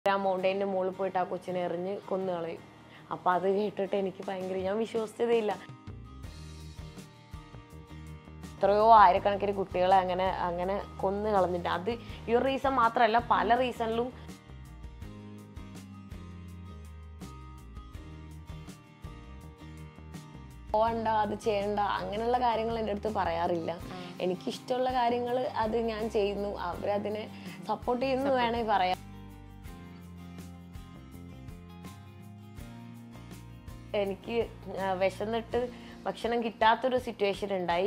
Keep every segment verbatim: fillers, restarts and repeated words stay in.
ആ മൗണ്ടൈൻ്റെ മുകളിൽ പോയിട്ട് ആ കൊച്ചിനെ എറിഞ്ഞ് കൊന്നു കളയും. അപ്പം അത് കേട്ടിട്ട് എനിക്ക് ഭയങ്കര, ഞാൻ വിശ്വസിച്ചതേയില്ല. എത്രയോ ആയിരക്കണക്കിന് കുട്ടികളെ അങ്ങനെ അങ്ങനെ കൊന്നു കളഞ്ഞിട്ട്, അത് ഈ ഒരു റീസൺ മാത്രമല്ല, പല റീസണിലും പോവണ്ട, അത് ചെയ്യണ്ട, അങ്ങനെയുള്ള കാര്യങ്ങൾ എൻ്റെ അടുത്ത് പറയാറില്ല. എനിക്കിഷ്ടമുള്ള കാര്യങ്ങൾ അത് ഞാൻ ചെയ്യുന്നു, അവരതിനെ സപ്പോർട്ട് ചെയ്യുന്നു വേണമെങ്കിൽ പറയാം. എനിക്ക് വിശന്നിട്ട് ഭക്ഷണം കിട്ടാത്തൊരു സിറ്റുവേഷൻ ഉണ്ടായി.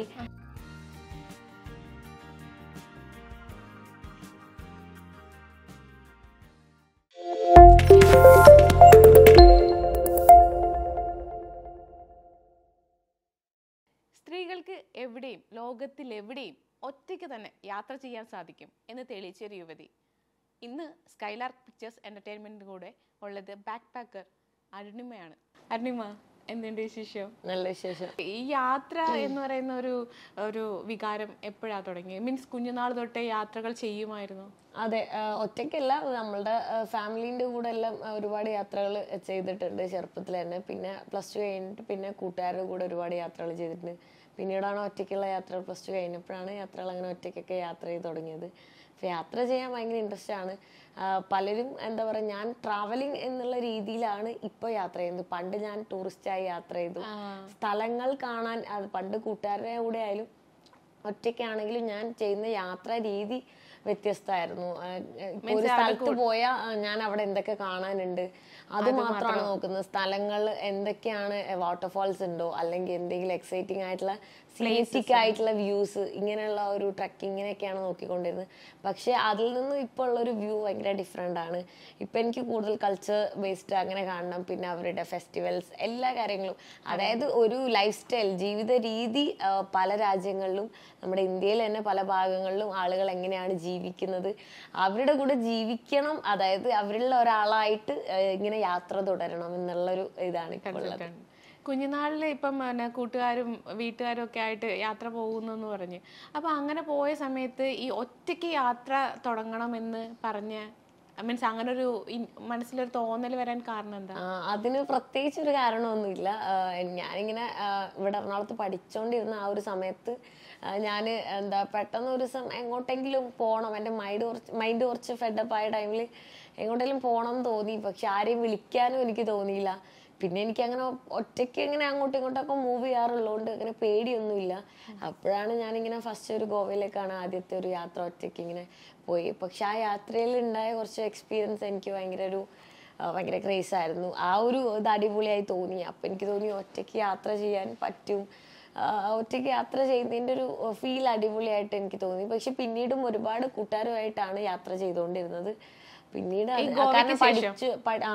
സ്ത്രീകൾക്ക് എവിടെയും ലോകത്തിൽ എവിടെയും ഒറ്റയ്ക്ക് തന്നെ യാത്ര ചെയ്യാൻ സാധിക്കും എന്ന് തെളിയിച്ചൊരു യുവതി. ഇന്ന് സ്കൈലാർക്ക് പിക്ചേഴ്സ് എൻ്റർടൈൻമെൻറ്റിൻ്റെ കൂടെ ഉള്ളത് ബാക്ക് പാക്കർ അരുണിമയാണ്. അരുണിമ, എന്തുണ്ട് വിശേഷം? നല്ല വിശേഷം. ഈ യാത്ര എന്ന് പറയുന്ന ഒരു ഒരു വികാരം എപ്പോഴാണ് തുടങ്ങിയത്? മീൻസ് കുഞ്ഞുനാൾ തൊട്ടേ യാത്രകൾ ചെയ്യുമായിരുന്നു? അതെ, ഒറ്റയ്ക്കല്ല, നമ്മളുടെ ഫാമിലീൻ്റെ കൂടെ എല്ലാം ഒരുപാട് യാത്രകൾ ചെയ്തിട്ടുണ്ട് ചെറുപ്പത്തിൽ തന്നെ. പിന്നെ പ്ലസ് ടു കഴിഞ്ഞിട്ട് പിന്നെ കൂട്ടുകാരുടെ കൂടെ ഒരുപാട് യാത്രകൾ ചെയ്തിട്ടുണ്ട്. പിന്നീടാണ് ഒറ്റയ്ക്കുള്ള യാത്രകൾ, പ്ലസ് ടു കഴിഞ്ഞപ്പോഴാണ് യാത്രകൾ അങ്ങനെ ഒറ്റയ്ക്കൊക്കെ യാത്ര ചെയ്ത് തുടങ്ങിയത്. അപ്പോൾ യാത്ര ചെയ്യാൻ ഭയങ്കര ഇൻട്രസ്റ്റ് ആണ്. പലരും എന്താ പറയുക, ഞാൻ ട്രാവലിംഗ് എന്നുള്ള രീതിയിലാണ് ഇപ്പോൾ യാത്ര ചെയ്യുന്നത്. പണ്ട് ഞാൻ ടൂറിസ്റ്റായി യാത്ര ചെയ്തു, സ്ഥലങ്ങൾ കാണാൻ. അത് പണ്ട് കൂട്ടുകാരുടെ കൂടെ ആയാലും ഒറ്റയ്ക്കാണെങ്കിലും ഞാൻ ചെയ്യുന്ന യാത്രാ രീതി വ്യത്യസ്തമായിരുന്നു. ഒരു സ്ഥലത്ത് പോയാൽ ഞാൻ അവിടെ എന്തൊക്കെ കാണാനുണ്ട് അത് മാത്രമാണ് നോക്കുന്നത്. സ്ഥലങ്ങൾ എന്തൊക്കെയാണ്, വാട്ടർഫാൾസ് ഉണ്ടോ, അല്ലെങ്കിൽ എന്തെങ്കിലും എക്സൈറ്റിംഗ് ആയിട്ടുള്ള സീനിക് ആയിട്ടുള്ള വ്യൂസ്, ഇങ്ങനെയുള്ള ഒരു ട്രക്കിംഗ്, ഇങ്ങനെയൊക്കെയാണ് നോക്കിക്കൊണ്ടിരുന്നത്. പക്ഷെ അതിൽ നിന്നും ഇപ്പോൾ ഉള്ളൊരു വ്യൂ ഭയങ്കര ഡിഫറെൻ്റ് ആണ്. ഇപ്പം എനിക്ക് കൂടുതൽ കൾച്ചർ ബേസ്ഡ് അങ്ങനെ കാണണം. പിന്നെ അവരുടെ ഫെസ്റ്റിവൽസ്, എല്ലാ കാര്യങ്ങളും, അതായത് ഒരു ലൈഫ് സ്റ്റൈൽ, ജീവിത രീതി പല രാജ്യങ്ങളിലും, നമ്മുടെ ഇന്ത്യയിൽ തന്നെ പല ഭാഗങ്ങളിലും ആളുകൾ എങ്ങനെയാണ് ജീവിക്കുന്നത്, അവരുടെ കൂടെ ജീവിക്കണം, അതായത് അവരിലുള്ള ഒരാളായിട്ട് ഇങ്ങനെ യാത്ര തുടരണം എന്നുള്ളൊരു ഇതാണ് ഇപ്പോൾ ഉള്ളത്. കുഞ്ഞുനാളിൽ ഇപ്പം പിന്നെ കൂട്ടുകാരും വീട്ടുകാരും ഒക്കെ ആയിട്ട് യാത്ര പോകുന്നെന്ന് പറഞ്ഞ്, അപ്പം അങ്ങനെ പോയ സമയത്ത് ഈ ഒറ്റയ്ക്ക് യാത്ര തുടങ്ങണമെന്ന് പറഞ്ഞ്, മീൻസ് അങ്ങനെ ഒരു മനസ്സിലൊരു തോന്നൽ വരാൻ കാരണം എന്താ? അതിന് പ്രത്യേകിച്ച് ഒരു കാരണമൊന്നുമില്ല. ഞാനിങ്ങനെ ഇവിടെ എറണാകുളത്ത് പഠിച്ചുകൊണ്ടിരുന്ന ആ ഒരു സമയത്ത് ഞാൻ എന്താ പെട്ടെന്ന് ഒരു ദിവസം എങ്ങോട്ടെങ്കിലും പോകണം, എൻ്റെ മൈൻഡ് കുറച്ച് മൈൻഡ് കുറച്ച് ഫെഡപ്പ് ആയ ടൈമിൽ എങ്ങോട്ടെങ്കിലും പോകണം എന്ന് തോന്നി. പക്ഷെ ആരെയും വിളിക്കാനും എനിക്ക് തോന്നിയില്ല. പിന്നെ എനിക്ക് അങ്ങനെ ഒറ്റയ്ക്ക് ഇങ്ങനെ അങ്ങോട്ടും ഇങ്ങോട്ടൊക്കെ മൂവ് ചെയ്യാറുള്ളതുകൊണ്ട് അങ്ങനെ പേടിയൊന്നുമില്ല. അപ്പോഴാണ് ഞാനിങ്ങനെ ഫസ്റ്റ് ഒരു ഗോവയിലേക്കാണ് ആദ്യത്തെ ഒരു യാത്ര ഒറ്റയ്ക്ക് ഇങ്ങനെ പോയി. പക്ഷെ ആ യാത്രയിൽ ഉണ്ടായ കുറച്ച് എക്സ്പീരിയൻസ് എനിക്ക് ഭയങ്കര ഒരു ഭയങ്കര ക്രേസ് ആയിരുന്നു. ആ ഒരു ഇത് അടിപൊളിയായി തോന്നി. അപ്പം എനിക്ക് തോന്നി ഒറ്റയ്ക്ക് യാത്ര ചെയ്യാൻ പറ്റും, ഒറ്റയ്ക്ക് യാത്ര ചെയ്യുന്നതിൻ്റെ ഒരു ഫീൽ അടിപൊളിയായിട്ട് എനിക്ക് തോന്നി. പക്ഷെ പിന്നീടും ഒരുപാട് കൂട്ടുകാരുമായിട്ടാണ് യാത്ര ചെയ്തുകൊണ്ടിരുന്നത്. പിന്നീട് കാരണം പഠിച്ചു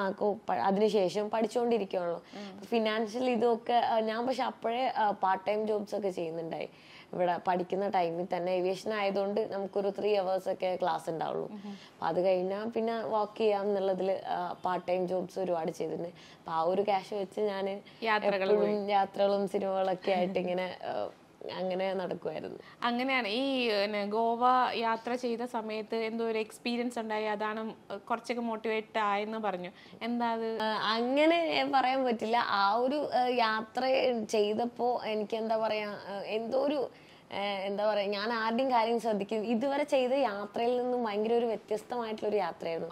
അതിനുശേഷം പഠിച്ചുകൊണ്ടിരിക്കുകയാണല്ലോ, ഫിനാൻഷ്യൽ ഇതൊക്കെ ഞാൻ. പക്ഷെ അപ്പോഴേ പാർട്ട് ടൈം ജോബ്സ് ഒക്കെ ചെയ്യുന്നുണ്ടായി. ഇവിടെ പഠിക്കുന്ന ടൈമിൽ തന്നെ ഏവിയേഷൻ ആയതുകൊണ്ട് നമുക്കൊരു ത്രീ അവേഴ്സ് ഒക്കെ ക്ലാസ് ഉണ്ടാവുള്ളൂ. അപ്പം അത് കഴിഞ്ഞാൽ പിന്നെ വർക്ക് ചെയ്യാം എന്നുള്ളതിൽ പാർട്ട് ടൈം ജോബ്സ് ഒരുപാട് ചെയ്തിട്ടുണ്ട്. അപ്പം ആ ഒരു ക്യാഷ് വെച്ച് ഞാൻ എപ്പോഴും യാത്രകളും സിനിമകളൊക്കെ ആയിട്ട് ഇങ്ങനെ അങ്ങനെ നടക്കുമായിരുന്നു. അങ്ങനെയാണ് ഈ ഗോവ യാത്ര ചെയ്ത സമയത്ത് എന്തോ ഒരു എക്സ്പീരിയൻസ് ഉണ്ടായി, അതാണ് കുറച്ചൊക്കെ മോട്ടിവേറ്റ് ആയെന്ന് പറഞ്ഞു. എന്താ അത്? അങ്ങനെ പറയാൻ പറ്റില്ല. ആ ഒരു യാത്ര ചെയ്തപ്പോൾ എനിക്ക് എന്താ പറയാ, എന്തോ ഒരു എന്താ പറയാ, ഞാൻ ആരുടെയും കാര്യം ശ്രദ്ധിക്കും, ഇതുവരെ ചെയ്ത യാത്രയിൽ നിന്നും ഭയങ്കര ഒരു വ്യത്യസ്തമായിട്ടുള്ള ഒരു യാത്രയായിരുന്നു.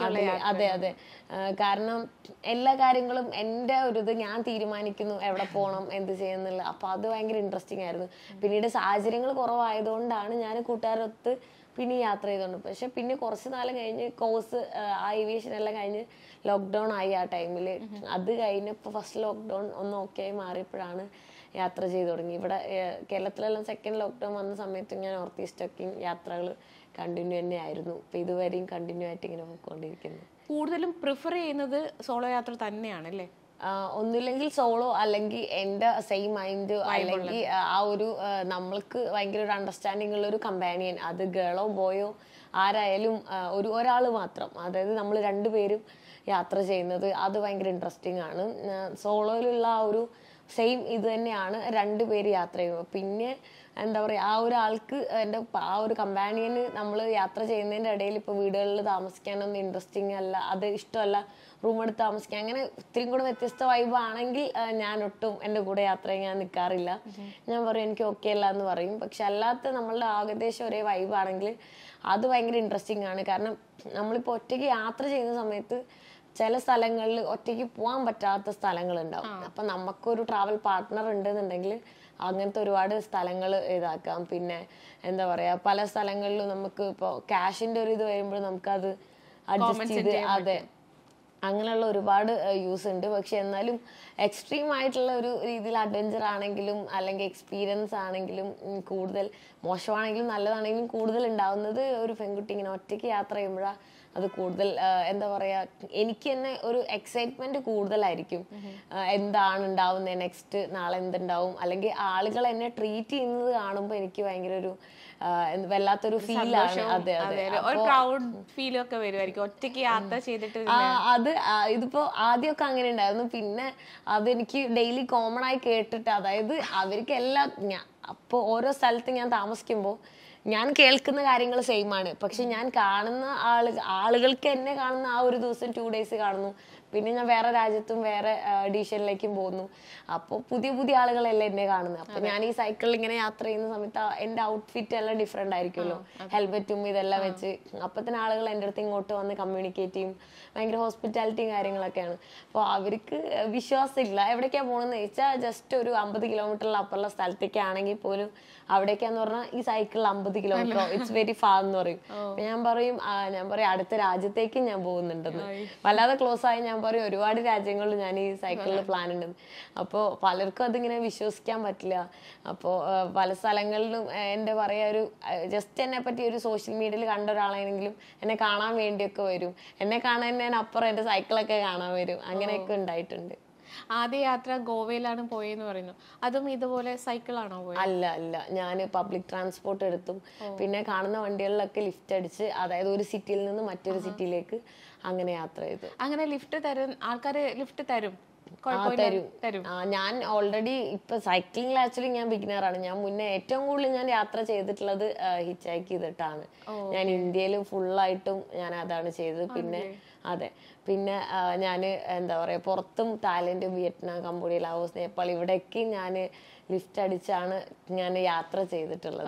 അതെ അതെ കാരണം എല്ലാ കാര്യങ്ങളും എൻ്റെ ഒരു ഇത് ഞാൻ തീരുമാനിക്കുന്നു, എവിടെ പോകണം, എന്ത് ചെയ്യുന്നില്ല. അപ്പൊ അത് ഭയങ്കര ഇൻട്രസ്റ്റിംഗ് ആയിരുന്നു. പിന്നീട് സാഹചര്യങ്ങൾ കുറവായതുകൊണ്ടാണ് ഞാൻ കൂട്ടുകാരൊത്ത് പിന്നെ യാത്ര ചെയ്തോണ്ട്. പക്ഷെ പിന്നെ കുറച്ച് നാലം കഴിഞ്ഞ് കോഴ്സ് ആ ഏവിയേഷൻ എല്ലാം കഴിഞ്ഞ് ലോക്ക്ഡൗൺ ആയി ആ ടൈമിൽ. അത് കഴിഞ്ഞപ്പോൾ ഫസ്റ്റ് ലോക്ക്ഡൗൺ ഒന്ന് ഓക്കെ ആയി മാറിയപ്പോഴാണ് യാത്ര ചെയ്തു തുടങ്ങി. ഇവിടെ കേരളത്തിലെല്ലാം സെക്കൻഡ് ലോക്ക്ഡൗൺ വന്ന സമയത്ത് ഞാൻ നോർത്ത് ഈസ്റ്റൊക്കെ യാത്രകൾ കണ്ടിന്യൂ തന്നെ ആയിരുന്നു. ഇപ്പം ഇതുവരെയും കണ്ടിന്യൂ ആയിട്ട് ഇങ്ങനെ പോയിക്കൊണ്ടിരിക്കുന്നു. കൂടുതലും പ്രിഫർ ചെയ്യുന്നത് സോളോ യാത്ര തന്നെയാണ് അല്ലേ? ഒന്നുമില്ലെങ്കിൽ സോളോ, അല്ലെങ്കിൽ എൻ്റെ സെയിം മൈൻഡ്, അല്ലെങ്കിൽ ആ ഒരു നമ്മൾക്ക് ഭയങ്കര ഒരു അണ്ടർസ്റ്റാൻഡിങ് ഉള്ള ഒരു കമ്പാനിയൻ, അത് ഗേളോ ബോയോ ആരായാലും ഒരു ഒരാൾ മാത്രം, അതായത് നമ്മൾ രണ്ടുപേരും യാത്ര ചെയ്യുന്നത് അത് ഭയങ്കര ഇൻട്രസ്റ്റിംഗ് ആണ്. സോളോയിലുള്ള ആ ഒരു സെയിം ഇത് തന്നെയാണ് രണ്ടുപേര് യാത്ര ചെയ്യുമ്പോൾ. പിന്നെ എന്താ പറയുക, ആ ഒരാൾക്ക് എൻ്റെ ആ ഒരു കമ്പാനിയന് നമ്മൾ യാത്ര ചെയ്യുന്നതിൻ്റെ ഇടയിൽ ഇപ്പോൾ വീടുകളിൽ താമസിക്കാനൊന്നും ഇൻട്രസ്റ്റിംഗ് അല്ല, അത് ഇഷ്ടമല്ല, റൂം എടുത്ത് താമസിക്കാൻ, അങ്ങനെ ഒത്തിരി കൂടെ വ്യത്യസ്ത വൈബ് ആണെങ്കിൽ ഞാൻ ഒട്ടും എൻ്റെ കൂടെ യാത്ര ചെയ്യാൻ നിൽക്കാറില്ല. ഞാൻ പറയും എനിക്ക് ഓക്കെ അല്ല എന്ന് പറയും. പക്ഷെ അല്ലാത്ത നമ്മളുടെ ഏകദേശം ഒരേ വൈബ് ആണെങ്കിൽ അത് ഭയങ്കര ഇൻട്രസ്റ്റിംഗ് ആണ്. കാരണം നമ്മളിപ്പോൾ ഒറ്റയ്ക്ക് യാത്ര ചെയ്യുന്ന സമയത്ത് ചില സ്ഥലങ്ങളിൽ ഒറ്റയ്ക്ക് പോകാൻ പറ്റാത്ത സ്ഥലങ്ങളുണ്ടാവും. അപ്പം നമുക്കൊരു ട്രാവൽ പാർട്ട്ണർ ഉണ്ടെന്നുണ്ടെങ്കിൽ അങ്ങനത്തെ ഒരുപാട് സ്ഥലങ്ങൾ ഇതാക്കാം. പിന്നെ എന്താ പറയുക, പല സ്ഥലങ്ങളിലും നമുക്ക് ഇപ്പോൾ ക്യാഷിൻ്റെ ഒരു ഇത് വരുമ്പോൾ നമുക്കത് അഡ്ജസ്റ്റ് ചെയ്ത്, അതെ, അങ്ങനെയുള്ള ഒരുപാട് യൂസ് ഉണ്ട്. പക്ഷെ എന്നാലും എക്സ്ട്രീം ആയിട്ടുള്ള ഒരു രീതിയിൽ അഡ്വഞ്ചർ ആണെങ്കിലും അല്ലെങ്കിൽ എക്സ്പീരിയൻസ് ആണെങ്കിലും കൂടുതൽ മോശമാണെങ്കിലും നല്ലതാണെങ്കിലും കൂടുതൽ ഉണ്ടാവുന്നത് ഒരു പെൺകുട്ടി ഇങ്ങനെ ഒറ്റയ്ക്ക് യാത്ര ചെയ്യുമ്പോഴാണ് അത് കൂടുതൽ എന്താ പറയുക, എനിക്ക് തന്നെ ഒരു എക്സൈറ്റ്മെന്റ് കൂടുതലായിരിക്കും. എന്താണ് ഉണ്ടാവുന്നത്, നെക്സ്റ്റ് നാളെ എന്തുണ്ടാവും, അല്ലെങ്കിൽ ആളുകൾ എന്നെ ട്രീറ്റ് ചെയ്യുന്നത് കാണുമ്പോൾ എനിക്ക് ഭയങ്കര ഒരു വല്ലാത്തൊരു ഫീലാണ്. അതെ അതെ, അത് ഇതിപ്പോ ആദ്യമൊക്കെ അങ്ങനെ ഉണ്ടായിരുന്നു. പിന്നെ അതെനിക്ക് ഡെയിലി കോമൺ ആയി കേട്ടിട്ട്, അതായത് അവർക്ക് എല്ലാ അപ്പോൾ ഓരോ സ്ഥലത്ത് ഞാൻ താമസിക്കുമ്പോൾ ഞാൻ കേൾക്കുന്ന കാര്യങ്ങൾ സെയിം ആണ്. പക്ഷെ ഞാൻ കാണുന്ന ആള് ആളുകൾക്ക് എന്നെ കാണുന്ന ആ ഒരു ദിവസം ടു ഡേയ്സ് കാണുന്നു, പിന്നെ ഞാൻ വേറെ രാജ്യത്തും വേറെ എഡീഷനിലേക്കും പോകുന്നു. അപ്പോൾ പുതിയ പുതിയ ആളുകളല്ലേ എന്നെ കാണുന്നത്. അപ്പൊ ഞാൻ ഈ സൈക്കിളിൽ ഇങ്ങനെ യാത്ര ചെയ്യുന്ന സമയത്ത് എൻ്റെ ഔട്ട്ഫിറ്റ് എല്ലാം ഡിഫറെന്റ് ആയിരിക്കുമല്ലോ, ഹെൽമെറ്റും ഇതെല്ലാം വെച്ച്. അപ്പത്തിന് ആളുകൾ എൻ്റെ അടുത്ത് ഇങ്ങോട്ട് വന്ന് കമ്മ്യൂണിക്കേറ്റ് ചെയ്യും, ഭയങ്കര ഹോസ്പിറ്റാലിറ്റിയും കാര്യങ്ങളൊക്കെയാണ്. അപ്പോൾ അവർക്ക് വിശ്വാസമില്ല. എവിടേക്കാണ് പോകണമെന്ന് ചോദിച്ചാൽ ജസ്റ്റ് ഒരു അമ്പത് കിലോമീറ്ററിൽ അപ്പുറമുള്ള സ്ഥലത്തേക്കാണെങ്കിൽ പോലും അവിടേക്കാന്ന് പറഞ്ഞാൽ ഈ സൈക്കിളിൽ അമ്പത് കിലോമീറ്ററോ ഇറ്റ്സ് വെരി ഫാർ എന്ന് പറയും. ഞാൻ പറയും ഞാൻ പറയും അടുത്ത രാജ്യത്തേക്ക് ഞാൻ പോകുന്നുണ്ടെന്ന്. വല്ലാതെ ക്ലോസ് ആയി ഞാൻ പറയും ഒരുപാട് രാജ്യങ്ങളിൽ ഞാൻ ഈ സൈക്കിളിൽ പ്ലാൻ ഉണ്ടെന്ന്. അപ്പോൾ പലർക്കും അതിങ്ങനെ വിശ്വസിക്കാൻ പറ്റില്ല. അപ്പോൾ പല സ്ഥലങ്ങളിലും എൻ്റെ പറയാ ഒരു ജസ്റ്റ് എന്നെ പറ്റി ഒരു സോഷ്യൽ മീഡിയയിൽ കണ്ട ഒരാളാണെങ്കിലും എന്നെ കാണാൻ വേണ്ടിയൊക്കെ വരും. എന്നെ കാണാൻ ഞാൻ അപ്പുറം എൻ്റെ സൈക്കിളൊക്കെ കാണാൻ വരും. അങ്ങനെയൊക്കെ ഉണ്ടായിട്ടുണ്ട്. ആദ്യ യാത്ര ഗോവയിലാണ് പോയെന്ന് പറയുന്നു. അതും ഇതുപോലെ സൈക്കിളാണോ പോയത്? അല്ല അല്ല, ഞാൻ പബ്ലിക് ട്രാൻസ്പോർട്ട് എടുത്തും പിന്നെ കാണുന്ന വണ്ടികളിലൊക്കെ ലിഫ്റ്റ് അടിച്ച്, അതായത് ഒരു സിറ്റിയിൽ നിന്ന് മറ്റൊരു സിറ്റിയിലേക്ക് അങ്ങനെ യാത്ര ചെയ്തു. അങ്ങനെ ലിഫ്റ്റ് തരും ആൾക്കാര്, ലിഫ്റ്റ് തരും തരും. ഞാൻ ഓൾറെഡി ഇപ്പൊ സൈക്ലിംഗിൽ ആക്ച്വലി ഞാൻ ബിഗിനറാണ്. ഞാൻ മുന്നേ ഏറ്റവും കൂടുതൽ ഞാൻ യാത്ര ചെയ്തിട്ടുള്ളത് ഹിച്ച് ഹൈക്ക് ചെയ്തിട്ടാണ്. ഞാൻ ഇന്ത്യയിൽ ഫുള്ളായിട്ടും ഞാൻ അതാണ് ചെയ്തത്. പിന്നെ അതെ, പിന്നെ ഞാൻ എന്താ പറയാ പുറത്തും Thailand, Vietnam, Cambodia, Laos, Nepal ഇവിടേക്ക് ഞാൻ ലിഫ്റ്റ് അടിച്ചാണ് ഞാൻ യാത്ര ചെയ്തിട്ടുള്ളത്.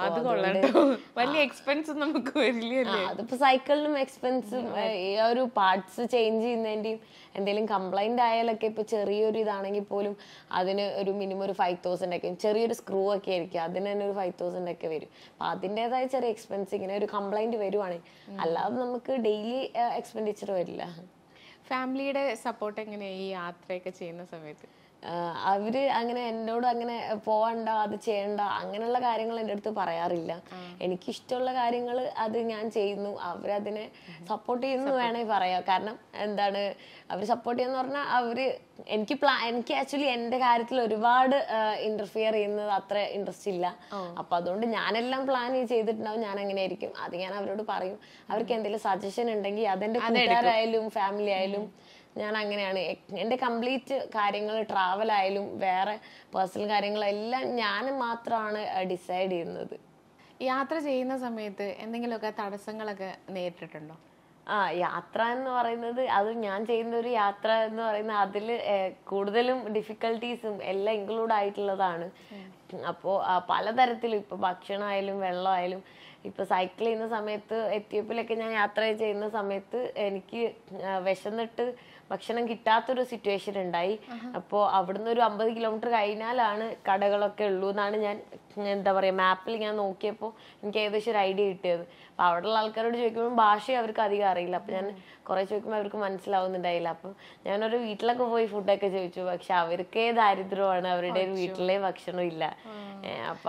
അതിപ്പോ സൈക്കിളിനും എക്സ്പെൻസും ഈ ഒരു പാർട്സ് ചേഞ്ച് ചെയ്യുന്നതിന്റെയും എന്തെങ്കിലും കംപ്ലൈന്റ് ആയാലൊക്കെ ഇപ്പൊ ചെറിയൊരു ഇതാണെങ്കിൽ പോലും അതിന് ഒരു മിനിമം ഒരു ഫൈവ് തൗസൻഡ് ഒക്കെ, ചെറിയൊരു സ്ക്രൂ ഒക്കെ ആയിരിക്കും, അതിന് തന്നെ ഒരു ഫൈവ് തൗസൻഡ് ഒക്കെ വരും. അപ്പൊ അതിൻ്റെതായ ചെറിയ എക്സ്പെൻസ് ഇങ്ങനെ ഒരു കംപ്ലൈന്റ് വരുവാണെങ്കിൽ, അല്ലാതെ നമുക്ക് ഡെയിലി എക്സ്പെൻഡിച്ചർ വരില്ല. ഫാമിലിയുടെ സപ്പോർട്ട് എങ്ങനെയാ ഈ യാത്രയൊക്കെ ചെയ്യുന്ന സമയത്ത്? അവര് അങ്ങനെ എന്നോട് അങ്ങനെ പോവണ്ട, അത് ചെയ്യണ്ട, അങ്ങനെയുള്ള കാര്യങ്ങൾ എൻ്റെ അടുത്ത് പറയാറില്ല. എനിക്കിഷ്ടമുള്ള കാര്യങ്ങൾ അത് ഞാൻ ചെയ്യുന്നു, അവരതിനെ സപ്പോർട്ട് ചെയ്യുന്നു വേണമെങ്കിൽ പറയാം. കാരണം എന്താണ്, അവർ സപ്പോർട്ട് ചെയ്യുന്ന പറഞ്ഞാൽ അവര് എനിക്ക് പ്ലാ എനിക്ക് ആക്ച്വലി എൻ്റെ കാര്യത്തിൽ ഒരുപാട് ഇന്റർഫിയർ ചെയ്യുന്നത് അത്ര ഇൻട്രസ്റ്റ് ഇല്ല. അപ്പൊ അതുകൊണ്ട് ഞാനെല്ലാം പ്ലാൻ ചെയ്തിട്ടുണ്ടാവും, ഞാൻ അങ്ങനെ ആയിരിക്കും. അത് ഞാൻ അവരോട് പറയും. അവർക്ക് എന്തെങ്കിലും സജഷൻ ഉണ്ടെങ്കിൽ അതെൻ്റെ കൂട്ടുകാരായാലും ഫാമിലി ആയാലും ഞാൻ അങ്ങനെയാണ്. എൻ്റെ കംപ്ലീറ്റ് കാര്യങ്ങൾ ട്രാവൽ ആയാലും വേറെ പേഴ്സണൽ കാര്യങ്ങളെല്ലാം ഞാൻ മാത്രമാണ് ഡിസൈഡ് ചെയ്യുന്നത്. യാത്ര ചെയ്യുന്ന സമയത്ത് എന്തെങ്കിലുമൊക്കെ തടസ്സങ്ങളൊക്കെ നേരിട്ടിട്ടുണ്ടോ? ആ, യാത്ര എന്ന് പറയുന്നത് അത് ഞാൻ ചെയ്യുന്ന ഒരു യാത്ര എന്ന് പറയുന്നത് അതിൽ കൂടുതലും ഡിഫിക്കൽട്ടീസും എല്ലാം ഇൻക്ലൂഡ് ആയിട്ടുള്ളതാണ്. അപ്പോൾ പലതരത്തിലും ഇപ്പൊ ഭക്ഷണമായാലും വെള്ളമായാലും, ഇപ്പൊ സൈക്കിൾ ചെയ്യുന്ന സമയത്ത് എത്യോപ്യയിലൊക്കെ ഞാൻ യാത്ര ചെയ്യുന്ന സമയത്ത് എനിക്ക് വിശന്നിട്ട് ഭക്ഷണം കിട്ടാത്തൊരു സിറ്റുവേഷൻ ഉണ്ടായി. അപ്പോൾ അവിടുന്ന് ഒരു അമ്പത് കിലോമീറ്റർ കഴിഞ്ഞാലാണ് കടകളൊക്കെ ഉള്ളൂ എന്നാണ് ഞാൻ എന്താ പറയാ മാപ്പിൽ ഞാൻ നോക്കിയപ്പോൾ എനിക്ക് ഏകദേശം ഒരു ഐഡിയ കിട്ടിയത്. അപ്പൊ അവിടെയുള്ള ആൾക്കാരോട് ചോദിക്കുമ്പോൾ ഭാഷ അവർക്ക് അധികം അറിയില്ല. അപ്പൊ ഞാൻ കുറെ ചോദിക്കുമ്പോൾ അവർക്ക് മനസ്സിലാവുന്നുണ്ടായില്ല. അപ്പം ഞാനൊരു വീട്ടിലൊക്കെ പോയി ഫുഡൊക്കെ ചോദിച്ചു. പക്ഷെ അവർക്കേ ദാരിദ്ര്യമാണ്, അവരുടെ വീട്ടിലെ ഭക്ഷണം ഇല്ല. അപ്പൊ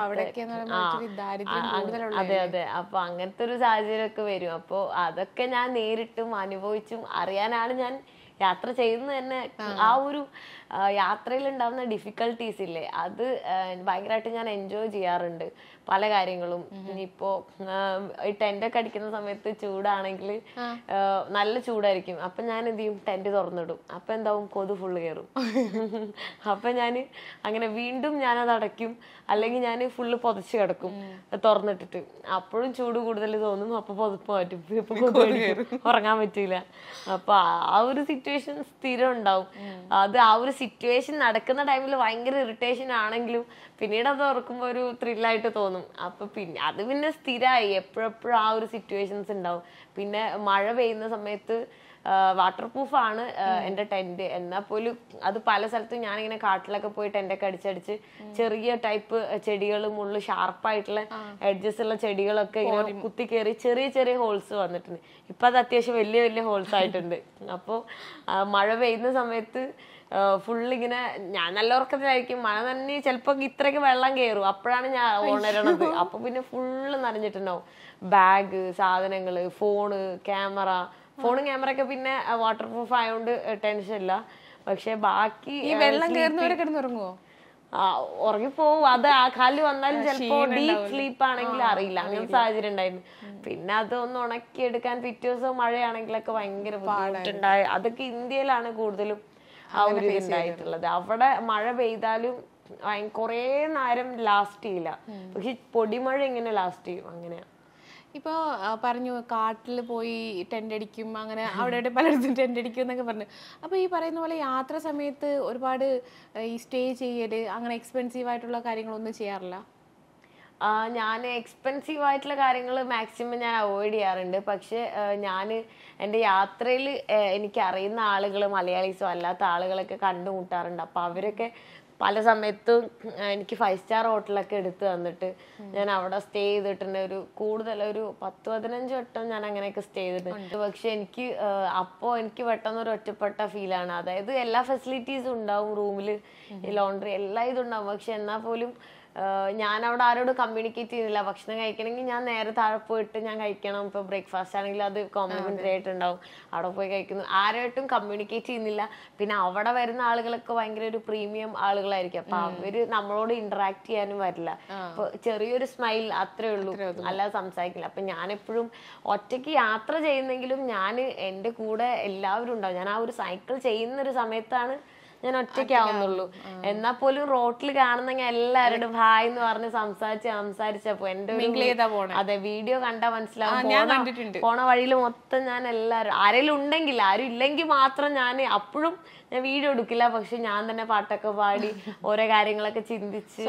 അതെ അതെ, അപ്പൊ അങ്ങനത്തെ ഒരു സാഹചര്യം ഒക്കെ വരും. അപ്പൊ അതൊക്കെ ഞാൻ നേരിട്ടും അനുഭവിച്ചും അറിയാനാണ് ഞാൻ യാത്ര ചെയ്യുന്നത് തന്നെ. ആ ഒരു യാത്രയിൽ ഉണ്ടാവുന്ന ഡിഫിക്കൽട്ടീസ് ഇല്ലേ, അത് ഭയങ്കരമായിട്ട് ഞാൻ എൻജോയ് ചെയ്യാറുണ്ട് പല കാര്യങ്ങളും. ഇനിയിപ്പോ ഈ ടെന്റൊക്കെ അടിക്കുന്ന സമയത്ത് ചൂടാണെങ്കിൽ നല്ല ചൂടായിരിക്കും, അപ്പൊ ഞാൻ എന്ത് ചെയ്യും, ടെന്റ് തുറന്നിടും. അപ്പൊ എന്താവും, കൊതു ഫുള്ള് കയറും. അപ്പൊ ഞാൻ അങ്ങനെ വീണ്ടും ഞാനത് അടയ്ക്കും, അല്ലെങ്കിൽ ഞാൻ ഫുള്ള് പൊതച്ച് കിടക്കും തുറന്നിട്ടിട്ട്. അപ്പോഴും ചൂട് കൂടുതൽ തോന്നും, അപ്പൊ പൊതപ്പ് മാറ്റും, ഇപ്പൊ കൊതു കയറും, ഉറങ്ങാൻ പറ്റില്ല. അപ്പൊ ആ ഒരു സിറ്റുവേഷൻ സ്ഥിരം ഉണ്ടാവും. അത് ആ ഒരു സിറ്റുവേഷൻ നടക്കുന്ന ടൈമിൽ ഭയങ്കര ഇറിറ്റേഷൻ ആണെങ്കിലും പിന്നീട് അത് ഓർക്കുമ്പോ ഒരു ത്രില്ലായിട്ട് തോന്നും. അപ്പൊ പിന്നെ അത് പിന്നെ സ്ഥിരമായി, എപ്പോഴെപ്പോഴും ആ ഒരു സിറ്റുവേഷൻസ് ഉണ്ടാവും. പിന്നെ മഴ പെയ്യുന്ന സമയത്ത് വാട്ടർ പ്രൂഫ് ആണ് എന്റെ ടെന്റ്, എന്നാൽ പോലും അത് പല സ്ഥലത്തും ഞാനിങ്ങനെ കാട്ടിലൊക്കെ പോയി ടെന്റൊക്കെ അടിച്ചടിച്ച് ചെറിയ ടൈപ്പ് ചെടികൾ, മുള്ളു ഷാർപ്പായിട്ടുള്ള എഡ്ജസ് ഉള്ള ചെടികളൊക്കെ ഇങ്ങനെ കുത്തി കയറി ചെറിയ ചെറിയ ഹോൾസ് വന്നിട്ടുണ്ട്. ഇപ്പൊ അത് അത്യാവശ്യം വലിയ വലിയ ഹോൾസ് ആയിട്ടുണ്ട്. അപ്പോൾ മഴ പെയ്യുന്ന സമയത്ത് ഫുള്ളിങ്ങനെ ഞാൻ നല്ല ഉറക്കത്തിലായിരിക്കും, മഴ തന്നെ ചിലപ്പോ ഇത്രയൊക്കെ വെള്ളം കയറും, അപ്പോഴാണ് ഞാൻ ഉണരണത്. അപ്പൊ പിന്നെ ഫുള്ള് നനഞ്ഞിട്ടുണ്ടാവും. ബാഗ്, സാധനങ്ങള്, ഫോണ്, ക്യാമറ. ഫോണും ക്യാമറ ഒക്കെ പിന്നെ വാട്ടർ പ്രൂഫ് ആയതുകൊണ്ട് ടെൻഷൻ ഇല്ല. പക്ഷെ ബാക്കി ഉറങ്ങിപ്പോവും. അത് ആ കാലിൽ വന്നാലും ചിലപ്പോ ഡീപ് സ്ലീപ്പ് ആണെങ്കിൽ അറിയില്ല, അങ്ങനത്തെ സാഹചര്യം ഉണ്ടായിരുന്നു. പിന്നെ അതൊന്ന് ഉണക്കിയെടുക്കാൻ പിറ്റേ ദിവസം മഴയാണെങ്കിലൊക്കെ ഭയങ്കര ബുദ്ധിമുട്ടുണ്ടായി. അതൊക്കെ ഇന്ത്യയിലാണ് കൂടുതലും ആ ഒരു ഇതുണ്ടായിട്ടുള്ളത്. അവിടെ മഴ പെയ്താലും കൊറേ നേരം ലാസ്റ്റ് ചെയ്യില്ല, പക്ഷെ പൊടിമഴ ഇങ്ങനെ ലാസ്റ്റ് ചെയ്യും. അങ്ങനെയാ. ഇപ്പോൾ പറഞ്ഞു കാട്ടിൽ പോയി ടെൻ്റ് അടിക്കും, അങ്ങനെ അവിടെ ഇവിടെ പലയിടത്തും ടെൻ്റ് അടിക്കും എന്നൊക്കെ പറഞ്ഞു. അപ്പോൾ ഈ പറയുന്ന പോലെ യാത്ര സമയത്ത് ഒരുപാട് ഈ സ്റ്റേ ചെയ്യൽ, അങ്ങനെ എക്സ്പെൻസീവ് ആയിട്ടുള്ള കാര്യങ്ങളൊന്നും ചെയ്യാറില്ല? ഞാൻ എക്സ്പെൻസീവ് ആയിട്ടുള്ള കാര്യങ്ങൾ മാക്സിമം ഞാൻ അവോയ്ഡ് ചെയ്യാറുണ്ട്. പക്ഷെ ഞാൻ എൻ്റെ യാത്രയിൽ എനിക്ക് അറിയുന്ന ആളുകൾ, മലയാളീസോ അല്ലാത്ത ആളുകളൊക്കെ കണ്ടുമുട്ടാറുണ്ട്. അപ്പോൾ അവരൊക്കെ പല സമയത്തും എനിക്ക് ഫൈവ് സ്റ്റാർ ഹോട്ടലൊക്കെ എടുത്ത് തന്നിട്ട് ഞാൻ അവിടെ സ്റ്റേ ചെയ്തിട്ടുണ്ട്. ഒരു കൂടുതൽ ഒരു പത്ത് പതിനഞ്ച് വട്ടം ഞാൻ അങ്ങനെയൊക്കെ സ്റ്റേ ചെയ്തിട്ടുണ്ട്. പക്ഷെ എനിക്ക് അപ്പോൾ എനിക്ക് പെട്ടെന്ന് ഒരു ഒറ്റപ്പെട്ട ഫീലാണ്. അതായത് എല്ലാ ഫെസിലിറ്റീസും ഉണ്ടാവും റൂമിൽ, ലോണ്ടറി എല്ലാ ഇതും ഉണ്ടാവും. പക്ഷെ എന്നാൽ പോലും ഞാൻ അവിടെ ആരോടും കമ്മ്യൂണിക്കേറ്റ് ചെയ്യുന്നില്ല. ഭക്ഷണം കഴിക്കണമെങ്കിൽ ഞാൻ നേരെ താഴെ പോയിട്ട് ഞാൻ കഴിക്കണം. ഇപ്പോൾ ബ്രേക്ക്ഫാസ്റ്റ് ആണെങ്കിൽ അത് കോംപ്ലിമെന്ററി ആയിട്ടുണ്ടാവും, അവിടെ പോയി കഴിക്കുന്നു. ആരായിട്ടും കമ്മ്യൂണിക്കേറ്റ് ചെയ്യുന്നില്ല. പിന്നെ അവിടെ വരുന്ന ആളുകളൊക്കെ ഭയങ്കര ഒരു പ്രീമിയം ആളുകളായിരിക്കും. അപ്പൊ അവര് നമ്മളോട് ഇന്ററാക്ട് ചെയ്യാനും വരില്ല. അപ്പൊ ചെറിയൊരു സ്മൈൽ അത്രേ ഉള്ളൂ, അല്ലാതെ സംസാരിക്കില്ല. അപ്പൊ ഞാനെപ്പോഴും ഒറ്റയ്ക്ക് യാത്ര ചെയ്യുന്നെങ്കിലും ഞാൻ എൻ്റെ കൂടെ എല്ലാവരും ഉണ്ടാവും. ഞാൻ ആ ഒരു സൈക്കിൾ ചെയ്യുന്ന ഒരു സമയത്താണ് ഞാൻ ഒറ്റയ്ക്കാവുന്നുള്ളൂ. എന്നാൽ പോലും റോട്ടിൽ കാണുന്നെങ്കിൽ എല്ലാവരോടും ഹായ് എന്ന് പറഞ്ഞ് സംസാരിച്ച് സംസാരിച്ചപ്പോ എന്റെ ഒരു അതെ വീഡിയോ കണ്ടാ മനസ്സിലാവും. പോണ വഴിയിൽ മൊത്തം ഞാൻ എല്ലാവരും ആരെങ്കിലും ഉണ്ടെങ്കിൽ, ആരും ഇല്ലെങ്കിൽ മാത്രം ഞാൻ അപ്പോഴും ഞാൻ വീഡിയോ എടുക്കില്ല. പക്ഷെ ഞാൻ തന്നെ പാട്ടൊക്കെ പാടി ഓരോ കാര്യങ്ങളൊക്കെ ചിന്തിച്ച്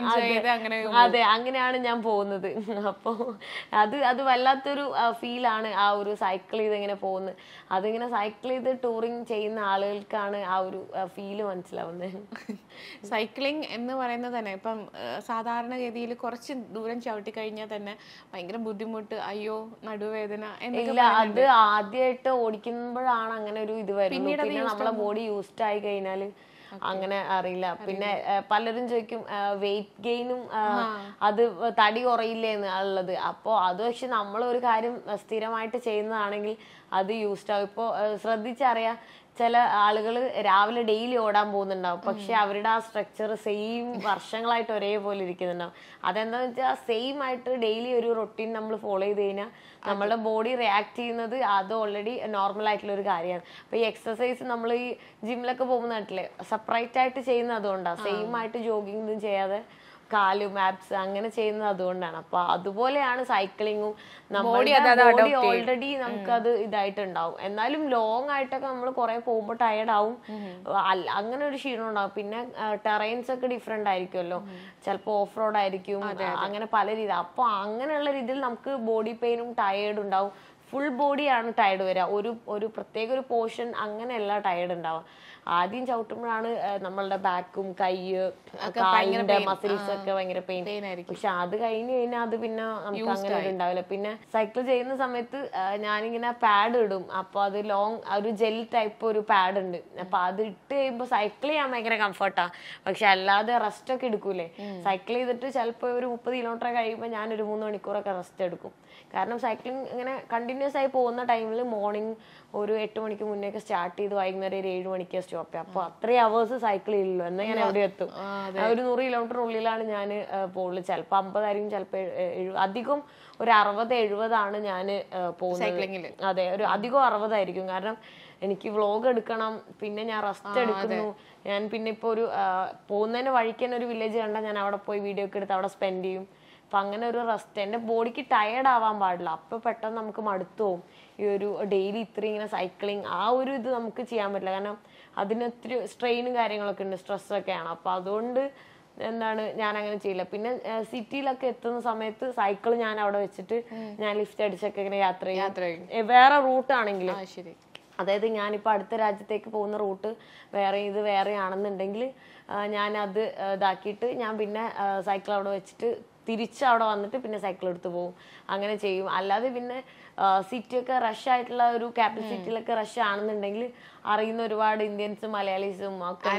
അതെ അങ്ങനെയാണ് ഞാൻ പോകുന്നത്. അപ്പൊ അത് അത് വല്ലാത്തൊരു ഫീലാണ് ആ ഒരു സൈക്കിൾ ചെയ്ത് ഇങ്ങനെ പോകുന്നത്. അതിങ്ങനെ സൈക്കിൾ ചെയ്ത് ടൂറിങ് ചെയ്യുന്ന ആളുകൾക്കാണ് ആ ഒരു ഫീല് മനസ്സിലാവുന്നത്. സൈക്ലിംഗ് എന്ന് പറയുന്നത് തന്നെ ഇപ്പം സാധാരണഗതിയിൽ കുറച്ച് ദൂരം ചവിട്ടി കഴിഞ്ഞാൽ തന്നെ ഭയങ്കര ബുദ്ധിമുട്ട്, അയ്യോ നടുവേദന. ഇല്ല, അത് ആദ്യമായിട്ട് ഓടിക്കുമ്പോഴാണ് അങ്ങനെ ഒരു ഇത് വരുന്നത്. പിന്നെ നമ്മളെ ബോഡി യൂസ്ഡ് ആയി കഴിഞ്ഞാല് അങ്ങനെ അറിയില്ല. പിന്നെ പലരും ചോദിക്കും വെയിറ്റ് ഗെയിനും അത് തടി കുറയില്ലേന്ന് ഉള്ളത്. അപ്പോൾ അത് പക്ഷെ നമ്മൾ ഒരു കാര്യം സ്ഥിരമായിട്ട് ചെയ്യുന്നതാണെങ്കിൽ അത് യൂസ്ഡ് ആവും. ഇപ്പോൾ ശ്രദ്ധിച്ചറിയാം, ചില ആളുകൾ രാവിലെ ഡെയിലി ഓടാൻ പോകുന്നുണ്ടാവും, പക്ഷെ അവരുടെ ആ സ്ട്രക്ചർ സെയിം വർഷങ്ങളായിട്ട് ഒരേപോലെ ഇരിക്കുന്നുണ്ടാവും. അതെന്താന്ന് വെച്ചാൽ സെയിം ആയിട്ട് ഡെയിലി ഒരു റൊട്ടീൻ നമ്മൾ ഫോളോ ചെയ്ത് കഴിഞ്ഞാൽ നമ്മളുടെ ബോഡി റിയാക്ട് ചെയ്യുന്നത് അത് ഓൾറെഡി നോർമൽ ആയിട്ടുള്ള ഒരു കാര്യമാണ്. അപ്പൊ ഈ എക്സസൈസ് നമ്മൾ ഈ ജിമ്മിലൊക്കെ പോകുന്ന നാട്ടിലെ സെപ്പറേറ്റ് ആയിട്ട് ചെയ്യുന്നത് അതുകൊണ്ടാണ്. സെയിം ആയിട്ട് ജോഗിങ് ഒന്നും ചെയ്യാതെ കാലും ആപ്സ് അങ്ങനെ ചെയ്യുന്നത് അതുകൊണ്ടാണ്. അപ്പൊ അതുപോലെയാണ് സൈക്ലിങ്ങും. ബോഡി ഓൾറെഡി നമുക്കത് ഇതായിട്ടുണ്ടാവും. എന്നാലും ലോങ് ആയിട്ടൊക്കെ നമ്മൾ കുറെ പോകുമ്പോൾ ടയർഡ് ആവും, അങ്ങനെ ഒരു ക്ഷീണം ഉണ്ടാവും. പിന്നെ ടെറൈൻസ് ഒക്കെ ഡിഫറെന്റ് ആയിരിക്കുമല്ലോ, ചിലപ്പോൾ ഓഫ് റോഡ് ആയിരിക്കും, അങ്ങനെ പല രീതി. അപ്പൊ അങ്ങനെയുള്ള രീതിയിൽ നമുക്ക് ബോഡി പെയിനും ടയേർഡ് ഉണ്ടാവും. ഫുൾ ബോഡിയാണ് ടയർഡ് വരിക, ഒരു ഒരു പ്രത്യേക ഒരു പോർഷൻ അങ്ങനെയല്ല ടയർഡ് ഉണ്ടാവുക. ആദ്യം ചവിട്ടുമ്പോഴാണ് നമ്മളുടെ ബാക്കും കൈയ്യ് കാലിന്റെ മസിൽസ് ഒക്കെ ഭയങ്കര പെയിൻ ആയിരിക്കും. പക്ഷെ അത് കഴിഞ്ഞ് കഴിഞ്ഞാൽ അത് പിന്നെ നമുക്ക് അങ്ങനെ ഉണ്ടാവില്ല. പിന്നെ സൈക്കിൾ ചെയ്യുന്ന സമയത്ത് ഞാനിങ്ങനെ പാഡ് ഇടും. അപ്പൊ അത് ലോങ് ഒരു ജെൽ ടൈപ്പ് ഒരു പാഡ് ഉണ്ട്. അപ്പൊ അത് ഇട്ട് കഴിയുമ്പോൾ സൈക്കിൾ ചെയ്യാൻ ഭയങ്കര കംഫർട്ടാ. പക്ഷെ അല്ലാതെ റെസ്റ്റ് ഒക്കെ എടുക്കൂലേ, സൈക്കിൾ ചെയ്തിട്ട് ചിലപ്പോൾ ഒരു മുപ്പത് കിലോമീറ്റർ കഴിയുമ്പോൾ ഞാൻ ഒരു മൂന്ന് മണിക്കൂറൊക്കെ റെസ്റ്റ് എടുക്കും. കാരണം സൈക്ലിംഗ് ഇങ്ങനെ കണ്ടിന്യൂ കണ്ടിന്യൂസ് ആയി പോകുന്ന ടൈമിൽ മോർണിംഗ് ഒരു എട്ട് മണിക്ക് മുന്നേ ഒക്കെ സ്റ്റാർട്ട് ചെയ്ത് വൈകുന്നേരം ഒരു ഏഴ് മണിക്ക് സ്റ്റോപ്പ് ചെയ്യാം. അപ്പോൾ അത്രയും അവേഴ്സ് സൈക്കിൾ ഇല്ലല്ലോ, എന്നാൽ ഞാൻ എവിടെ എത്തും? ഒരു നൂറ് കിലോമീറ്ററിനുള്ളിലാണ് ഞാൻ പോകുള്ളൂ. ചിലപ്പോൾ അമ്പതായിരിക്കും, ചിലപ്പോൾ അധികം ഒരു അറുപത് എഴുപതാണ് ഞാൻ പോകുന്നത്. അതെ, ഒരു അധികം അറുപതായിരിക്കും. കാരണം എനിക്ക് വ്ളോഗ് എടുക്കണം, പിന്നെ ഞാൻ റെസ്റ്റ് എടുക്കുന്നു. ഞാൻ പിന്നെ ഇപ്പോൾ ഒരു പോകുന്നതിന് വഴിക്ക് തന്നെ ഒരു വില്ലേജ് കണ്ടാൽ ഞാൻ അവിടെ പോയി വീഡിയോ ഒക്കെ എടുത്ത് അവിടെ സ്പെൻഡ് ചെയ്യും. അപ്പം അങ്ങനെ ഒരു റെസ്റ്റ്, എൻ്റെ ബോഡിക്ക് ടയേർഡ് ആവാൻ പാടില്ല. അപ്പോൾ പെട്ടെന്ന് നമുക്ക് മടുത്തു പോകും. ഈ ഒരു ഡെയിലി ഇത്രയും ഇങ്ങനെ സൈക്ലിങ് ആ ഒരു ഇത് നമുക്ക് ചെയ്യാൻ പറ്റില്ല. കാരണം അതിന് ഒത്തിരി സ്ട്രെയിനും കാര്യങ്ങളൊക്കെ ഉണ്ട്, സ്ട്രെസ്സൊക്കെയാണ്. അപ്പം അതുകൊണ്ട് എന്താണ് ഞാൻ അങ്ങനെ ചെയ്യില്ല. പിന്നെ സിറ്റിയിലൊക്കെ എത്തുന്ന സമയത്ത് സൈക്കിൾ ഞാൻ അവിടെ വെച്ചിട്ട് ഞാൻ ലിഫ്റ്റ് അടിച്ചൊക്കെ ഇങ്ങനെ യാത്ര ചെയ്യും. വേറെ റൂട്ടാണെങ്കിൽ, അതായത് ഞാനിപ്പോൾ അടുത്ത രാജ്യത്തേക്ക് പോകുന്ന റൂട്ട് വേറെ ഇത് വേറെ ആണെന്നുണ്ടെങ്കിൽ ഞാനത് ഇതാക്കിയിട്ട് ഞാൻ പിന്നെ സൈക്കിൾ അവിടെ വെച്ചിട്ട് തിരിച്ച് അവിടെ വന്നിട്ട് പിന്നെ സൈക്കിൾ എടുത്ത് പോകും. അങ്ങനെ ചെയ്യും. അല്ലാതെ പിന്നെ സിറ്റിയൊക്കെ റഷ് ആയിട്ടുള്ള ഒരു ക്യാപിറ്റൽ സിറ്റിയിലൊക്കെ റഷ് ആണെന്നുണ്ടെങ്കിൽ അറിയുന്ന ഒരുപാട് ഇന്ത്യൻസും മലയാളീസും ഒക്കെ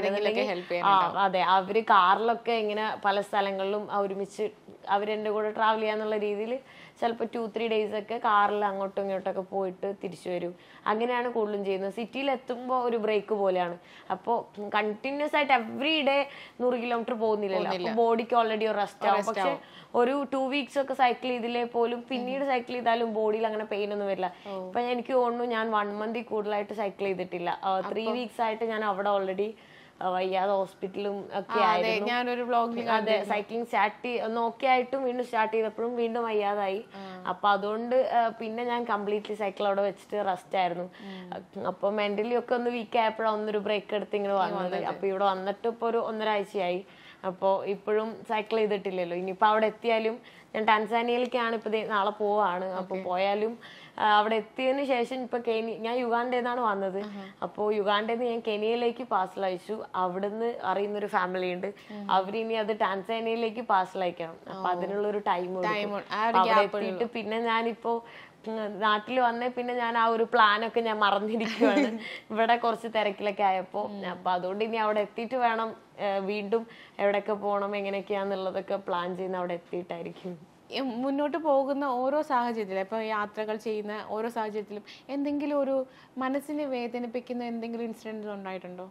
അതെ, അവര് കാറിലൊക്കെ ഇങ്ങനെ പല സ്ഥലങ്ങളിലും ഒരുമിച്ച് അവരെൻ്റെ കൂടെ ട്രാവൽ ചെയ്യാന്നുള്ള രീതിയിൽ ചിലപ്പോൾ ടു ത്രീ ഡേയ്സ് ഒക്കെ കാറിൽ അങ്ങോട്ടും ഇങ്ങോട്ടൊക്കെ പോയിട്ട് തിരിച്ചു വരും. അങ്ങനെയാണ് കൂടുതലും ചെയ്യുന്നത്. സിറ്റിയിൽ എത്തുമ്പോൾ ഒരു ബ്രേക്ക് പോലെയാണ്. അപ്പോൾ കണ്ടിന്യൂസ് ആയിട്ട് എവറി ഡേ നൂറ് കിലോമീറ്റർ പോകുന്നില്ലല്ലോ, അപ്പോൾ ബോഡിക്ക് ഓൾറെഡി ഒരു റെസ്റ്റ് ആവും. പക്ഷെ ഒരു ടു വീക്സ് ഒക്കെ സൈക്കിൾ ചെയ്തില്ലേ പോലും പിന്നീട് സൈക്കിൾ ചെയ്താലും ബോഡിയിൽ അങ്ങനെ പെയിൻ ഒന്നും വരില്ല. ഇപ്പൊ എനിക്ക് തോന്നുന്നു ഞാൻ വൺ മന്ത് കൂടുതലായിട്ട് സൈക്കിൾ ചെയ്തിട്ടില്ല. ത്രീ വീക്സ് ആയിട്ട് ഞാൻ അവിടെ ഓൾറെഡി വയ്യാതെ ഹോസ്പിറ്റലും ഒക്കെ ആയിരുന്നു. അതെ, സൈക്ലിംഗ് സ്റ്റാർട്ട് ഒന്ന് ഓക്കെ ആയിട്ടും വീണ്ടും സ്റ്റാർട്ട് ചെയ്തപ്പോഴും വീണ്ടും വയ്യാതായി. അപ്പൊ അതുകൊണ്ട് പിന്നെ ഞാൻ കംപ്ലീറ്റ്ലി സൈക്കിൾ അവിടെ വെച്ചിട്ട് റെസ്റ്റ് ആയിരുന്നു. അപ്പൊ മെന്റലി ഒക്കെ ഒന്ന് വീക്ക് ആയപ്പോഴാണ് ഒന്നൊരു ബ്രേക്ക് എടുത്ത് ഇങ്ങനെ വന്നത്. അപ്പൊ ഇവിടെ വന്നിട്ട് ഇപ്പൊ ഒരു ഒന്നരാഴ്ചയായി. അപ്പോൾ ഇപ്പോഴും സൈക്കിൾ ചെയ്തിട്ടില്ലല്ലോ. ഇനിയിപ്പോൾ അവിടെ എത്തിയാലും ഞാൻ ടാൻസാനിയയിലേക്കാണ് ഇപ്പോൾ നാളെ പോവാണ്. അപ്പോൾ പോയാലും അവിടെ എത്തിയതിന് ശേഷം ഇപ്പൊ കെനി ഞാൻ യുഗാണ്ടേന്നാണ് വന്നത്. അപ്പോൾ യുഗാണ്ടേന്ന് ഞാൻ കെനിയയിലേക്ക് പാർസൽ അയച്ചു. അവിടുന്ന് അറിയുന്നൊരു ഫാമിലി ഉണ്ട്, അവരിനി അത് ടാൻസാനിയയിലേക്ക് പാർസൽ അയക്കണം. അപ്പൊ അതിനുള്ളൊരു ടൈം അവിടെ എത്തിയിട്ട് പിന്നെ ഞാനിപ്പോ നാട്ടിൽ വന്നേ പിന്നെ ഞാൻ ആ ഒരു പ്ലാനൊക്കെ ഞാൻ മറന്നിരിക്കുകയാണ് ഇവിടെ കുറച്ച് തിരക്കിലൊക്കെ ആയപ്പോ. അപ്പൊ അതുകൊണ്ട് ഇനി അവിടെ എത്തിയിട്ട് വേണം വീണ്ടും എവിടെയൊക്കെ പോകണം എങ്ങനെയൊക്കെയാന്നുള്ളതൊക്കെ പ്ലാൻ ചെയ്യുന്ന അവിടെ എത്തിയിട്ടായിരിക്കും. മുന്നോട്ട് പോകുന്ന ഓരോ സാഹചര്യത്തിലും, ഇപ്പൊ യാത്രകൾ ചെയ്യുന്ന ഓരോ സാഹചര്യത്തിലും എന്തെങ്കിലും ഒരു മനസ്സിനെ വേദനിപ്പിക്കുന്ന എന്തെങ്കിലും ഇൻസിഡന്റ് ഉണ്ടായിട്ടുണ്ടോ?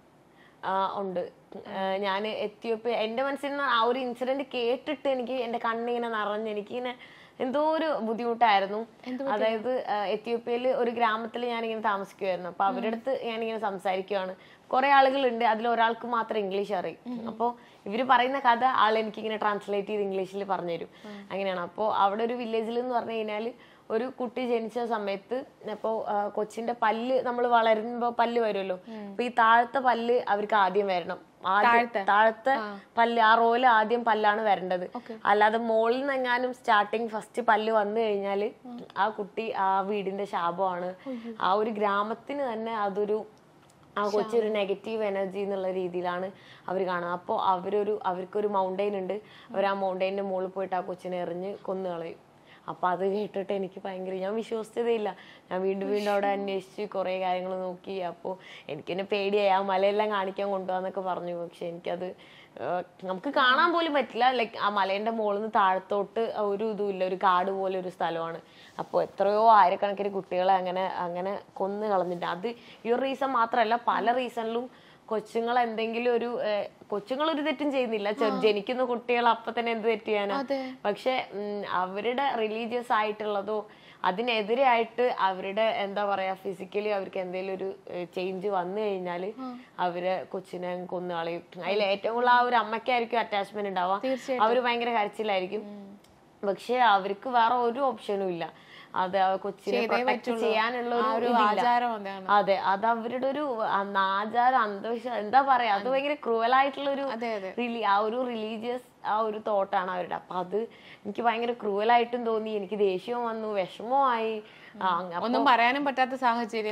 ഉണ്ട്. ഞാൻ എത്തിയോപ്യ എൻ്റെ മനസ്സിൽ നിന്ന് ആ ഒരു ഇൻസിഡന്റ് കേട്ടിട്ട് എനിക്ക് എൻ്റെ കണ്ണിങ്ങനെ നിറഞ്ഞ് എനിക്കിങ്ങനെ എന്തോ ഒരു ബുദ്ധിമുട്ടായിരുന്നു. അതായത് എത്യോപ്യയിൽ ഒരു ഗ്രാമത്തിൽ ഞാനിങ്ങനെ താമസിക്കുമായിരുന്നു. അപ്പൊ അവരുടെ അടുത്ത് ഞാനിങ്ങനെ സംസാരിക്കുവാണ്. കുറെ ആളുകളുണ്ട്, അതിൽ ഒരാൾക്ക് മാത്രം ഇംഗ്ലീഷ് അറിയും. അപ്പോൾ ഇവര് പറയുന്ന കഥ ആൾ എനിക്കിങ്ങനെ ട്രാൻസ്ലേറ്റ് ചെയ്ത് ഇംഗ്ലീഷിൽ പറഞ്ഞുതരും. അങ്ങനെയാണ്. അപ്പോൾ അവിടെ ഒരു വില്ലേജിൽ എന്ന് പറഞ്ഞു കഴിഞ്ഞാൽ ഒരു കുട്ടി ജനിച്ച സമയത്ത് ഇപ്പോൾ കൊച്ചിന്റെ പല്ല് നമ്മൾ വളരുമ്പോ പല്ല് വരുമല്ലോ, അപ്പൊ ഈ താഴത്തെ പല്ല് അവർക്ക് ആദ്യം വരണം. താഴത്തെ പല്ല് ആ റോയില് ആദ്യം പല്ലാണ് വരേണ്ടത്. അല്ലാതെ മോളിൽ നിന്ന് എങ്ങാനും സ്റ്റാർട്ടിങ് ഫസ്റ്റ് പല്ല് വന്നു കഴിഞ്ഞാല് ആ കുട്ടി ആ വീടിന്റെ ശാപമാണ്. ആ ഒരു ഗ്രാമത്തിന് തന്നെ അതൊരു ആ കൊച്ചൊരു നെഗറ്റീവ് എനർജി എന്നുള്ള രീതിയിലാണ് അവർ കാണുന്നത്. അപ്പോൾ അവരൊരു അവർക്കൊരു മൗണ്ടെയിൻ ഉണ്ട്. അവർ ആ മൗണ്ടെയിൻ്റെ മുകളിൽ പോയിട്ട് ആ കൊച്ചിനെ എറിഞ്ഞ് കൊന്നു കളയും. അപ്പൊ അത് കേട്ടിട്ട് എനിക്ക് ഭയങ്കര ഞാൻ വിശ്വസിച്ചതേയില്ല. ഞാൻ വീണ്ടും വീണ്ടും അവിടെ അന്വേഷിച്ച് കുറെ കാര്യങ്ങൾ നോക്കി. അപ്പോൾ എനിക്കെന്നെ പേടിയായി. ആ മലയെല്ലാം കാണിക്കാൻ കൊണ്ടുപോകാന്നൊക്കെ പറഞ്ഞു. പക്ഷെ എനിക്കത് നമുക്ക് കാണാൻ പോലും പറ്റില്ല. ലൈക്ക് ആ മലേന്റെ മുകളിൽ നിന്ന് താഴത്തോട്ട് ഒരു ഇതുമില്ല, ഒരു കാട് പോലെ ഒരു സ്ഥലമാണ്. അപ്പോൾ എത്രയോ ആയിരക്കണക്കിന് കുട്ടികളെ അങ്ങനെ അങ്ങനെ കൊന്നു കളഞ്ഞിട്ട് അത് ഈ ഒരു റീസൺ മാത്രമല്ല, പല റീസണിലും കൊച്ചുങ്ങൾ എന്തെങ്കിലും ഒരു കൊച്ചുങ്ങൾ ഒരു തെറ്റും ചെയ്യുന്നില്ല. ജനിക്കുന്ന കുട്ടികൾ അപ്പൊ തന്നെ എന്ത് തെറ്റ് ചെയ്യാനാ? പക്ഷെ അവരുടെ റിലീജിയസ് ആയിട്ടുള്ളതോ അതിനെതിരായിട്ട് അവരുടെ എന്താ പറയാ ഫിസിക്കലി അവർക്ക് എന്തെങ്കിലും ഒരു ചേഞ്ച് വന്നു കഴിഞ്ഞാല് അവര് കൊച്ചിനെ കൊന്നു കളയും. അതിൽ ഏറ്റവും കൂടുതൽ ആ ഒരു അമ്മയ്ക്കായിരിക്കും അറ്റാച്ച്മെന്റ് ഉണ്ടാവുക. അവര് ഭയങ്കര കരച്ചിലായിരിക്കും. പക്ഷെ അവർക്ക് വേറെ ഒരു ഓപ്ഷനും ഇല്ല. അത് കൊച്ചിനെ പ്രൊട്ടക്ട് ചെയ്യാനുള്ള ഒരു ആചാരം. അതെ, അത് അവരുടെ ഒരു ആചാരം, അന്ധവിശ്വാസം, എന്താ പറയാ, അത് ഭയങ്കര ക്രൂവലായിട്ടുള്ള ഒരു ആ ഒരു റിലീജിയസ് ആ ഒരു തോട്ടാണ് അവരുടെ. അപ്പൊ അത് എനിക്ക് ഭയങ്കര ക്രൂവലായിട്ടും തോന്നി. എനിക്ക് ദേഷ്യവും വന്നു, വിഷമമായി. ഒന്നും പറയാനും പറ്റാത്ത സാഹചര്യം.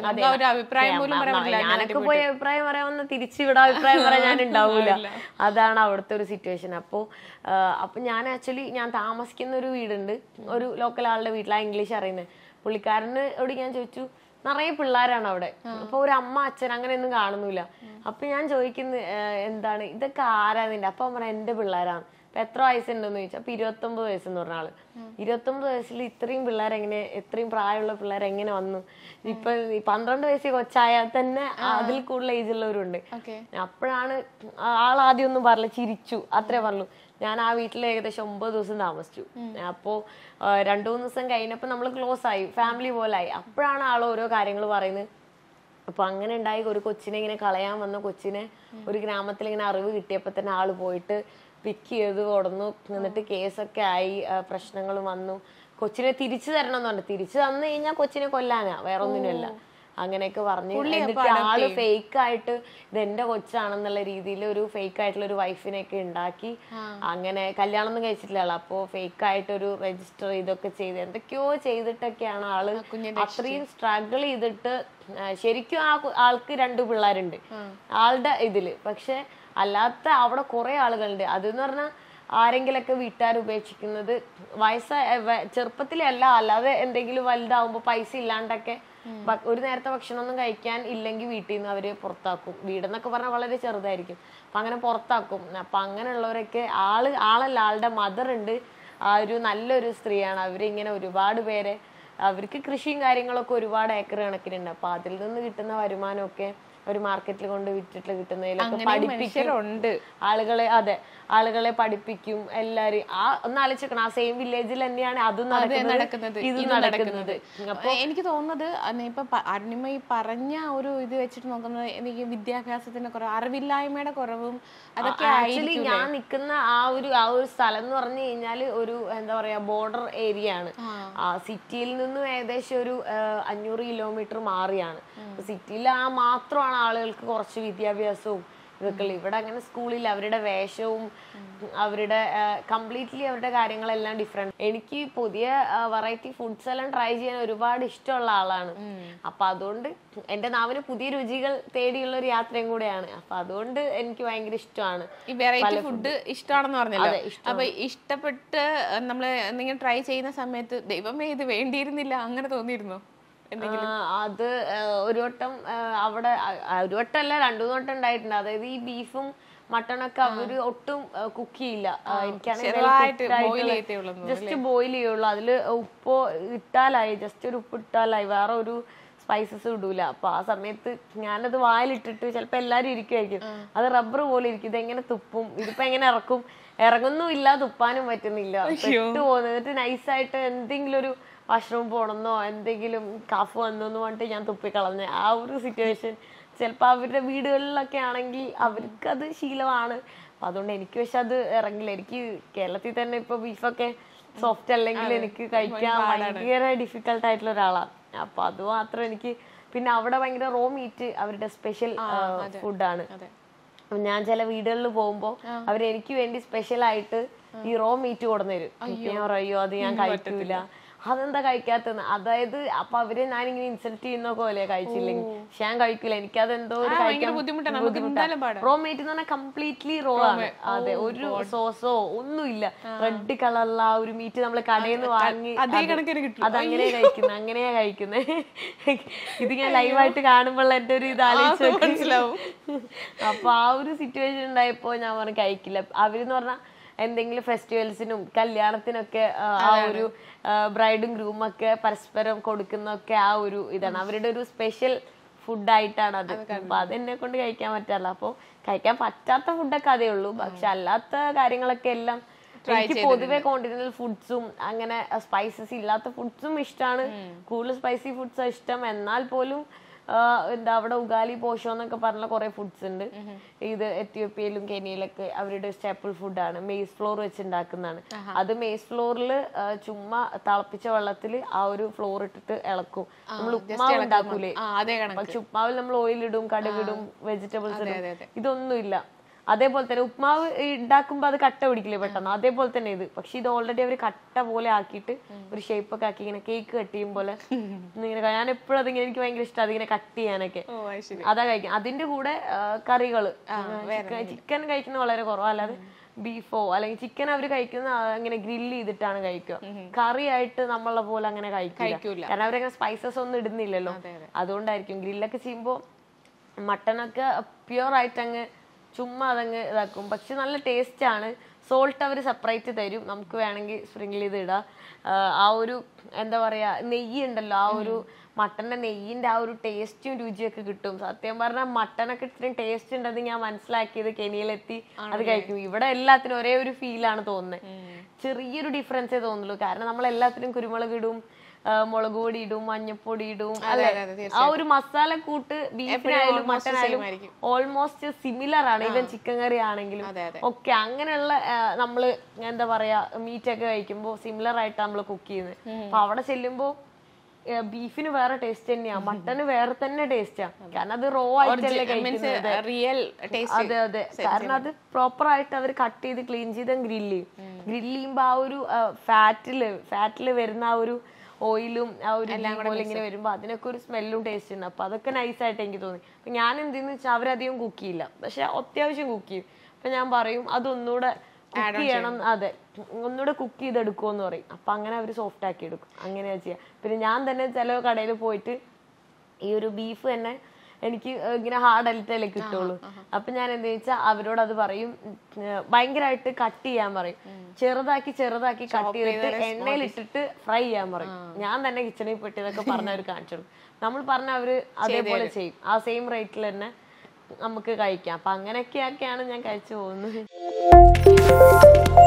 ഞാനൊക്കെ പോയി അഭിപ്രായം പറയാമെന്ന് തിരിച്ചിവിടെ അഭിപ്രായം പറയാൻ ഉണ്ടാവൂല. അതാണ് അവിടുത്തെ ഒരു സിറ്റുവേഷൻ. അപ്പോ അപ്പൊ ഞാൻ ആക്ച്വലി ഞാൻ താമസിക്കുന്ന ഒരു വീടുണ്ട്, ഒരു ലോക്കൽ ആളുടെ വീട്ടിലാണ് ഇംഗ്ലീഷ് അറിയുന്നത്. പുള്ളിക്കാരനോട് ഞാൻ ചോദിച്ചു, നിറയെ പിള്ളേരാണ് അവിടെ. അപ്പൊ ഒരു അമ്മ അച്ഛൻ അങ്ങനെയൊന്നും കാണുന്നില്ല. അപ്പൊ ഞാൻ ചോദിക്കുന്നത് എന്താണ് ഇതൊക്കെ ആരാ നിന്റെ? അപ്പൊ പറഞ്ഞ എന്റെ പിള്ളേരാണ്. അപ്പൊ എത്ര വയസ്സുണ്ടെന്ന് ചോദിച്ചാൽ അപ്പൊ ഇരുപത്തൊമ്പത് വയസ്സെന്ന് പറഞ്ഞ ആള്. ഇരുപത്തൊമ്പത് വയസ്സിൽ ഇത്രയും പിള്ളേർ എങ്ങനെ, ഇത്രയും പ്രായമുള്ള പിള്ളേർ എങ്ങനെ വന്നു? ഇപ്പൊ പന്ത്രണ്ട് വയസ്സിൽ കൊച്ചായാൽ തന്നെ അതിൽ കൂടുതൽ ഏജ് ഉള്ളവരുണ്ട്. അപ്പോഴാണ് ആൾ ആദ്യം ഒന്നും പറഞ്ഞില്ല, ചിരിച്ചു, അത്രേ പറഞ്ഞു. ഞാൻ ആ വീട്ടിൽ ഏകദേശം ഒമ്പത് ദിവസം താമസിച്ചു. അപ്പോ രണ്ടു മൂന്ന് ദിവസം കഴിഞ്ഞപ്പോ നമ്മള് ക്ലോസ് ആയി, ഫാമിലി പോലെ ആയി. അപ്പോഴാണ് ആൾ ഓരോ കാര്യങ്ങൾ പറയുന്നത്. അപ്പൊ അങ്ങനെ ഉണ്ടായി ഒരു കൊച്ചിനെ ഇങ്ങനെ കളയാൻ വന്ന കൊച്ചിനെ ഒരു ഗ്രാമത്തിൽ ഇങ്ങനെ അറിവ് കിട്ടിയപ്പോ തന്നെ ആള് പോയിട്ട് പിക്ക് ചെയ്ത് കൊടുന്നു. എന്നിട്ട് കേസൊക്കെ ആയി, പ്രശ്നങ്ങൾ വന്നു. കൊച്ചിനെ തിരിച്ചു തരണം എന്ന് പറഞ്ഞു. തിരിച്ചു തന്നു കഴിഞ്ഞാൽ കൊച്ചിനെ കൊല്ലാനാ, വേറെ ഒന്നിനുമല്ല. അങ്ങനെയൊക്കെ പറഞ്ഞു. എന്നിട്ട് ആള് ഫേക്ക് ആയിട്ട് ഇത് എന്റെ കൊച്ചാണെന്നുള്ള രീതിയിൽ ഒരു ഫേക്ക് ആയിട്ടുള്ള ഒരു വൈഫിനെയൊക്കെ ഉണ്ടാക്കി. അങ്ങനെ കല്യാണം ഒന്നും കഴിച്ചിട്ടില്ല ആള്. അപ്പോ ഫേക്ക് ആയിട്ട് ഒരു രജിസ്റ്റർ ഇതൊക്കെ ചെയ്ത് എന്തൊക്കെയോ ചെയ്തിട്ടൊക്കെയാണ് ആള് അത്രയും സ്ട്രഗിൾ ചെയ്തിട്ട്. ശരിക്കും ആ ആൾക്ക് രണ്ടു പിള്ളേരുണ്ട് ആളുടെ ഇതില്. പക്ഷെ അല്ലാത്ത അവിടെ കുറെ ആളുകളുണ്ട്. അതെന്ന് പറഞ്ഞാൽ ആരെങ്കിലൊക്കെ വീട്ടുകാർ ഉപേക്ഷിക്കുന്നത് വയസ്സായ ചെറുപ്പത്തിലല്ല, അല്ലാതെ എന്തെങ്കിലും വലുതാവുമ്പോ പൈസ ഇല്ലാണ്ടൊക്കെ ഒരു നേരത്തെ ഭക്ഷണം ഒന്നും കഴിക്കാൻ ഇല്ലെങ്കിൽ വീട്ടിൽ നിന്ന് അവര് പുറത്താക്കും. വീടെന്നൊക്കെ പറഞ്ഞാൽ വളരെ ചെറുതായിരിക്കും. അപ്പൊ അങ്ങനെ പുറത്താക്കും. അപ്പൊ അങ്ങനെയുള്ളവരൊക്കെ ആള് ആളല്ല ആളുടെ മദർ ഉണ്ട്, ആ ഒരു നല്ലൊരു സ്ത്രീയാണ്. അവരിങ്ങനെ ഒരുപാട് പേരെ, അവർക്ക് കൃഷിയും കാര്യങ്ങളൊക്കെ ഒരുപാട് ഏക്കർ കണക്കിനുണ്ട്. അപ്പൊ അതിൽ നിന്ന് കിട്ടുന്ന വരുമാനമൊക്കെ ഒരു മാർക്കറ്റിൽ കൊണ്ട് വിറ്റിട്ട് കിട്ടുന്നതിലൊക്കെ പഠിപ്പിക്കുന്നുണ്ട് ആളുകളെ. അതെ, ആളുകളെ പഠിപ്പിക്കും എല്ലാരും. ആ ഒന്ന് ആലോചിക്കണം, ആ സെയിം വില്ലേജിൽ തന്നെയാണ് അതും നടക്കുന്നത്, ഇതും നടക്കുന്നത്. അപ്പൊ എനിക്ക് തോന്നുന്നത് ഇപ്പൊ അരുണിമ ഈ പറഞ്ഞ ഒരു ഇത് വെച്ചിട്ട് നോക്കുന്നത് എനിക്ക് വിദ്യാഭ്യാസത്തിന്റെ കുറവ്, അറിവില്ലായ്മയുടെ കുറവും അതൊക്കെ. ആക്ച്വലി ഞാൻ നിൽക്കുന്ന ആ ഒരു ആ ഒരു സ്ഥലം എന്ന് പറഞ്ഞു കഴിഞ്ഞാല് ഒരു എന്താ പറയാ ബോർഡർ ഏരിയ ആണ്. ആ സിറ്റിയിൽ നിന്നും ഏകദേശം ഒരു അഞ്ഞൂറ് കിലോമീറ്റർ മാറിയാണ്. സിറ്റിയിൽ ആ മാത്രമാണ് ആളുകൾക്ക് കുറച്ച് വിദ്യാഭ്യാസവും ഇതൊക്കെ. ഇവിടെ അങ്ങനെ സ്കൂളിൽ അവരുടെ വേഷവും അവരുടെ കംപ്ലീറ്റ്ലി അവരുടെ കാര്യങ്ങളെല്ലാം ഡിഫറെന്റ്. എനിക്ക് പുതിയ വെറൈറ്റി ഫുഡ്സ് എല്ലാം ട്രൈ ചെയ്യാൻ ഒരുപാട് ഇഷ്ടമുള്ള ആളാണ്. അപ്പൊ അതുകൊണ്ട് എന്റെ നാവിന് പുതിയ രുചികൾ തേടിയുള്ള ഒരു യാത്രയും കൂടെയാണ്. അപ്പൊ അതുകൊണ്ട് എനിക്ക് ഭയങ്കര ഇഷ്ടമാണ് ഈ വെറൈറ്റി ഫുഡ്. ഇഷ്ടമാണെന്ന് പറഞ്ഞല്ലോ. അപ്പൊ ഇഷ്ടപ്പെട്ട് നമ്മള് എന്തെങ്കിലും ട്രൈ ചെയ്യുന്ന സമയത്ത് ദൈവമേ ഇത് വേണ്ടിയിരുന്നില്ല അങ്ങനെ തോന്നിയിരുന്നോ? അത് ഒരു വട്ടം അവിടെ, ഒരു വട്ടം അല്ല രണ്ടു മൂന്ന് വട്ടം ഉണ്ടായിട്ടുണ്ട്. അതായത് ഈ ബീഫും മട്ടണൊക്കെ അവര് ഒട്ടും കുക്ക് ചെയ്യില്ല. എനിക്കാണെങ്കിൽ ജസ്റ്റ് ബോയിൽ ചെയ്യുള്ളൂ. അതില് ഉപ്പോ ഇട്ടാലായി, ജസ്റ്റ് ഒരു ഉപ്പ് ഇട്ടാലായി, വേറെ ഒരു സ്പൈസസ് ഇടൂല. അപ്പൊ ആ സമയത്ത് ഞാനത് വായിലിട്ടിട്ട് ചിലപ്പോ എല്ലാരും ഇരിക്കുമായിരിക്കും, അത് റബ്ബർ പോലെ ഇരിക്കും, ഇതെങ്ങനെ തുപ്പും, ഇതിപ്പോ എങ്ങനെ ഇറക്കും, ഇറങ്ങുന്നും ഇല്ല, തുപ്പാനും പറ്റുന്നില്ല, പെട്ടു പോകുന്നു. എന്നിട്ട് നൈസായിട്ട് എന്തെങ്കിലും ഒരു വാഷ്റൂം പോണെന്നോ എന്തെങ്കിലും കഫ് വന്നോന്ന് പറഞ്ഞിട്ട് ഞാൻ തുപ്പിക്കളഞ്ഞ ആ ഒരു സിറ്റുവേഷൻ. ചിലപ്പോൾ അവരുടെ വീടുകളിലൊക്കെ ആണെങ്കിൽ അവർക്കത് ശീലമാണ്. അപ്പൊ അതുകൊണ്ട് എനിക്ക് പക്ഷെ അത് ഇറങ്ങില്ല. എനിക്ക് കേരളത്തിൽ തന്നെ ഇപ്പൊ ബീഫൊക്കെ സോഫ്റ്റ് അല്ലെങ്കിൽ എനിക്ക് കഴിക്കാൻ ഭയങ്കര ഡിഫിക്കൽട്ട് ആയിട്ടുള്ള ഒരാളാണ്. അപ്പൊ അത് മാത്രം എനിക്ക്. പിന്നെ അവിടെ ഭയങ്കര റോ മീറ്റ് അവരുടെ സ്പെഷ്യൽ ഫുഡാണ്. ഞാൻ ചില വീടുകളിൽ പോകുമ്പോ അവരെനിക്ക് വേണ്ടി സ്പെഷ്യൽ ആയിട്ട് ഈ റോ മീറ്റ് കൊണ്ടുവരും. ഞാൻ പറയോ അത് ഞാൻ കഴിക്കൂല, അതെന്താ കഴിക്കാത്തന്ന്. അതായത് അപ്പൊ അവര് ഞാനിങ്ങനെ ഇൻസൾട്ട് ചെയ്യുന്ന പോലെ കഴിച്ചില്ലെങ്കിൽ. പക്ഷെ ഞാൻ കഴിക്കില്ല, എനിക്കതെന്തോ ഒരു ബുദ്ധിമുട്ടാണ്. റോ മീറ്റ് എന്ന് പറഞ്ഞാൽ കംപ്ലീറ്റ്ലി റോ ആണ്. അതെ, ഒരു സോസോ ഒന്നുമില്ല. റെഡ് കളറുള്ള ആ ഒരു മീറ്റ് നമ്മള് കടയിൽ നിന്ന് വാങ്ങി അതങ്ങനെ കഴിക്കുന്നത്, അങ്ങനെയാ കഴിക്കുന്നത്. ഇത് ഞാൻ ലൈവായിട്ട് കാണുമ്പോൾ എന്റെ ഒരു ഇത് ആലോചിച്ചു. അപ്പൊ ആ ഒരു സിറ്റുവേഷൻ ഉണ്ടായപ്പോ ഞാൻ പറഞ്ഞു കഴിക്കില്ല. അവരെന്ന് പറഞ്ഞാൽ എന്തെങ്കിലും ഫെസ്റ്റിവൽസിനും കല്യാണത്തിനൊക്കെ ആ ഒരു ബ്രൈഡും ഗ്രൂമും ഒക്കെ പരസ്പരം കൊടുക്കുന്നൊക്കെ ആ ഒരു ഇതാണ് അവരുടെ ഒരു സ്പെഷ്യൽ ഫുഡായിട്ടാണ് അത്. അപ്പൊ അതെന്നെ കൊണ്ട് കഴിക്കാൻ പറ്റാറില്ല. അപ്പൊ കഴിക്കാൻ പറ്റാത്ത ഫുഡൊക്കെ അതേ ഉള്ളൂ. പക്ഷെ അല്ലാത്ത കാര്യങ്ങളൊക്കെ എല്ലാം എനിക്ക് പൊതുവെ കോണ്ടിനെന്റൽ ഫുഡ്സും അങ്ങനെ സ്പൈസസ് ഇല്ലാത്ത ഫുഡ്സും ഇഷ്ടമാണ്. കൂടുതൽ സ്പൈസി ഫുഡ്സ് ഇഷ്ടം. എന്നാൽ പോലും എന്താ അവിടെ ഉഗാലി പോഷോ എന്നൊക്കെ പറഞ്ഞ കുറെ ഫുഡ്സ് ഉണ്ട്. ഇത് എത്യോപ്യയിലും കെനിയയിലൊക്കെ അവരുടെ സ്റ്റേപ്പിൾ ഫുഡാണ്. മെയ്സ് ഫ്ലോർ വെച്ചുണ്ടാക്കുന്നതാണ്. അത് മെയ്സ് ഫ്ലോറിൽ ചുമ്മാ തിളപ്പിച്ച വെള്ളത്തിൽ ആ ഒരു ഫ്ലോർ ഇട്ടിട്ട് ഇളക്കും. നമ്മൾ ഉപ്മാവ് ഉണ്ടാക്കൂലേ, പക്ഷെ ഉപ്മാവിൽ നമ്മൾ ഓയിൽ ഇടും, കടുകിടും, വെജിറ്റബിൾസ് ഇടും. ഇതൊന്നുമില്ല. അതേപോലെ തന്നെ ഉപ്മാവ് ഉണ്ടാക്കുമ്പോ അത് കട്ട പിടിക്കില്ലേ പെട്ടെന്ന്, അതേപോലെ തന്നെ ഇത്. പക്ഷെ ഇത് ഓൾറെഡി അവര് കട്ട പോലെ ആക്കിയിട്ട് ഒരു ഷേപ്പ് ഒക്കെ ആക്കി ഇങ്ങനെ കേക്ക് കട്ട് ചെയ്യും പോലെ ഇങ്ങനെ. ഞാൻ എപ്പോഴും അതിങ്ങനെ എനിക്ക് ഭയങ്കര ഇഷ്ടം അതിങ്ങനെ കട്ട് ചെയ്യാനൊക്കെ. അതാ കഴിക്കാം. അതിന്റെ കൂടെ കറികള് ചിക്കൻ കഴിക്കുന്നത് വളരെ കുറവാണ്. അല്ലാതെ ബീഫോ അല്ലെങ്കിൽ ചിക്കൻ അവര് കഴിക്കുന്ന അങ്ങനെ ഗ്രില്ല് ചെയ്തിട്ടാണ് കഴിക്കുക. കറി ആയിട്ട് നമ്മളെ പോലെ അങ്ങനെ കഴിക്കില്ല. കാരണം അവരങ്ങനെ സ്പൈസസ് ഒന്നും ഇടുന്നില്ലല്ലോ, അതുകൊണ്ടായിരിക്കും. ഗ്രില്ലൊക്കെ ചെയ്യുമ്പോ മട്ടനൊക്കെ പ്യുവർ ആയിട്ട് അങ്ങ് ചുമ്മാ അതങ്ങ് ഇതാക്കും. പക്ഷെ നല്ല ടേസ്റ്റ് ആണ്. സോൾട്ട് അവർ സെപ്പറേറ്റ് തരും, നമുക്ക് വേണമെങ്കിൽ സ്പ്രിങ്കിൾ ചെയ്ത് ഇടാം. ആ ഒരു എന്താ പറയാ നെയ്യ് ഉണ്ടല്ലോ, ആ ഒരു മട്ടന്റെ നെയ്യിന്റെ ആ ഒരു ടേസ്റ്റും രുചിയൊക്കെ കിട്ടും. സത്യം പറഞ്ഞാൽ മട്ടനൊക്കെ ഇത്രയും ടേസ്റ്റ് ഉണ്ടെന്ന് ഞാൻ മനസ്സിലാക്കിയത് കെനിയിലെത്തി അത് കഴിക്കും. ഇവിടെ എല്ലാത്തിനും ഒരേ ഒരു ഫീലാണ് തോന്നുന്നത്, ചെറിയൊരു ഡിഫറൻസേ തോന്നുള്ളൂ. കാരണം നമ്മൾ എല്ലാത്തിനും കുരുമുളക് ഇടും, മുളക് പൊടി ഇടും, മഞ്ഞപ്പൊടി ഇടും, അല്ലെ? ആ ഒരു മസാല കൂട്ട് ബീഫിനായാലും മട്ടനായാലും ഓൾമോസ്റ്റ് സിമിലർ ആണ്. ഈവൻ ചിക്കൻ കറി ആണെങ്കിലും ഒക്കെ അങ്ങനെയുള്ള നമ്മള് എന്താ പറയാ മീറ്റ് ഒക്കെ കഴിക്കുമ്പോ സിമിലർ ആയിട്ട് നമ്മൾ കുക്ക് ചെയ്യുന്നത്. അപ്പൊ അവിടെ ചെല്ലുമ്പോ ബീഫിന് വേറെ ടേസ്റ്റ് തന്നെയാ, മട്ടന് വേറെ തന്നെ ടേസ്റ്റാ. കാരണം അത് റോ ആയിട്ടല്ലേ കഴിക്കുന്നത്. അതെ അതെ, കാരണം അത് പ്രോപ്പർ ആയിട്ട് അവർ കട്ട് ചെയ്ത് ക്ലീൻ ചെയ്ത് ഗ്രില്ല് ചെയ്യും. ഗ്രില്ല് ചെയ്യുമ്പോ ആ ഒരു ഫാറ്റില് ഫാറ്റില് വരുന്ന ആ ഒരു ഓയിലും ആ ഒരു പോലെ ഇങ്ങനെ വരുമ്പോ അതിനൊക്കെ ഒരു സ്മെല്ലും ടേസ്റ്റ് ഉണ്ട്. അപ്പൊ അതൊക്കെ നൈസായിട്ട് എനിക്ക് തോന്നി. അപ്പൊ ഞാൻ എന്തെന്ന് വെച്ചാൽ അവരധികം കുക്ക് ചെയ്യില്ല, പക്ഷെ അത്യാവശ്യം കുക്ക് ചെയ്യും. അപ്പൊ ഞാൻ പറയും അതൊന്നുകൂടെ കുക്ക് ചെയ്യണം, അതെ ഒന്നുകൂടെ കുക്ക് ചെയ്തെടുക്കുമെന്ന് പറയും. അപ്പൊ അങ്ങനെ അവര് സോഫ്റ്റ് ആക്കി എടുക്കും, അങ്ങനെയാ ചെയ്യാം. പിന്നെ ഞാൻ തന്നെ ചില കടയിൽ പോയിട്ട് ഈ ഒരു ബീഫ് തന്നെ എനിക്ക് ഇങ്ങനെ ഹാർഡ് അലത്തല്ലേ കിട്ടുള്ളൂ. അപ്പൊ ഞാൻ എന്താ വെച്ചാൽ അവരോട് അത് പറയും, ഭയങ്കരമായിട്ട് കട്ട് ചെയ്യാൻ പറയും, ചെറുതാക്കി ചെറുതാക്കി കട്ട് ചെയ്തിട്ട് എണ്ണയിൽ ഇട്ടിട്ട് ഫ്രൈ ചെയ്യാൻ പറയും. ഞാൻ തന്നെ കിച്ചണിൽ പോയിട്ട് ഇതൊക്കെ പറഞ്ഞവർ കാണിച്ചു കൊടുക്കും. നമ്മൾ പറഞ്ഞ അവര് അതേപോലെ ചെയ്യും, ആ സെയിം റേറ്റിൽ തന്നെ നമുക്ക് കഴിക്കാം. അപ്പൊ അങ്ങനെയൊക്കെയൊക്കെയാണ് ഞാൻ കഴിച്ചു പോകുന്നത്.